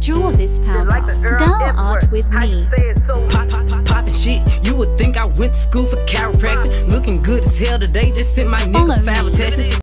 draw this powder. Girl art with me. Poppin' shit, you would think I went to school for chiropractic. Looking good as hell today, just sent my nigga 5 texts.